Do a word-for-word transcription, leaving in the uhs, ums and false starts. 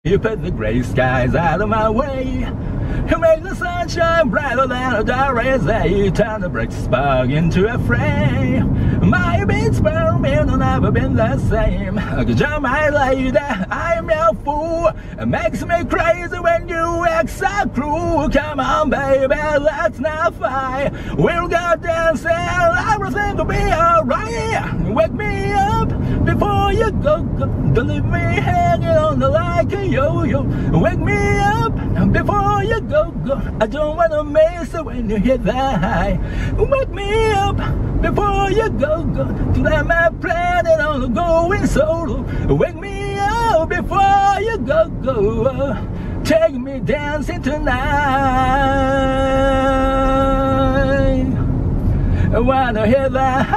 You put the gray skies out of my way. You make the sunshine brighter than a diary day. Turn the brick spark into a flame. My beats burn me and never been the same. Good job, my lady, I'm your fool. It makes me crazy when you act so cruel. Come on, baby, let's not fight. We'll go dancing, everything will be alright. Wake me up before you go, go. Don't leave me hanging on the like a yo-yo. Wake me up before you go, go. I don't wanna miss it when you hit that high. Wake me up before you go, go. To let my planet on going solo. Wake me up before you go, go. Take me dancing tonight. I wanna hit that high.